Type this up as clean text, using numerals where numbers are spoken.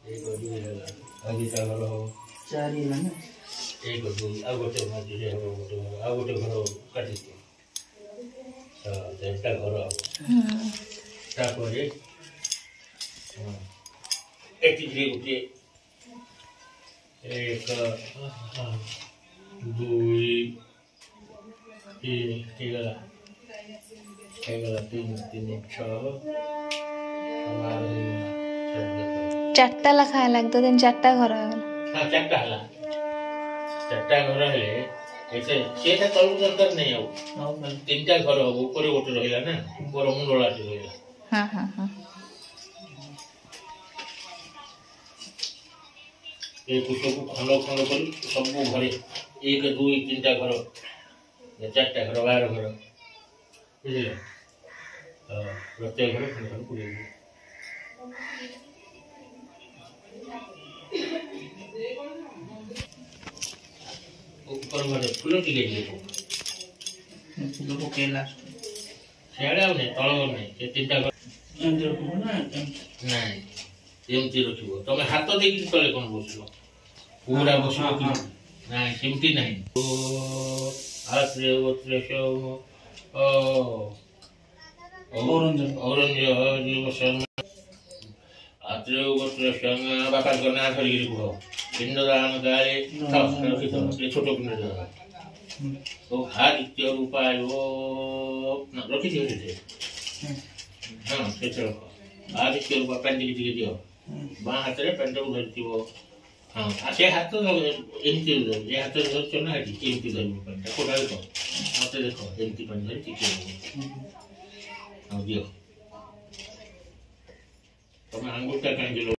एक दुई होला आगे ता घर हो चारि होला न एक दुई आ गोटे मझिरे हो गोटे घर आ गोटे घर काटि दियो तेटा घर हो तापरे एतिरे गोटे एक दुई तीन तीन तीन छः चारटा लखा लगता दिन चारटा घर हाँ चारटा हला चारटा घर हेले ऐसे सेटा तळु दरकार नहीं आउ तीनटा घर हो ऊपर गोटे रहिला ना ऊपर मुंडलाटी रहिला हां हां हां ए कुछ को खंड खंड कर सब घरे एक दुई तीनटा घर या चारटा घर बाहर घर बुझले प्रत्येक घर खंड पूरे ऊपर घरे फूल टिके देखो फूल को केला सेड़ा ने तळ ने से तीनटा घर एंद्र को ना नहीं एमती रखिबो तमे हाथ देखि तळे कोन बसलो पूरा बसलो कि नहीं सेमती नहीं ओ आश्रय गोत्र शोम ओ औरंज जीव शर्मा आश्रय गोत्र शर्मा बापा को ना धरि गिरबो पिंडदान गाले ये छोटो पिंड तो हादित्य रूपायो ना रखि दियो रे हां से चलो आदित्य रूपा पेंट दिखि दियो बा हाथ रे पेंट धरतिबो हां आसे हाथ एमती ये हाथ धरछ ना एमती धरबो पेंट कोडा देखो मते देखो एमती पेंट धरि ठीक हां दियो तमे अंगूठा कांगे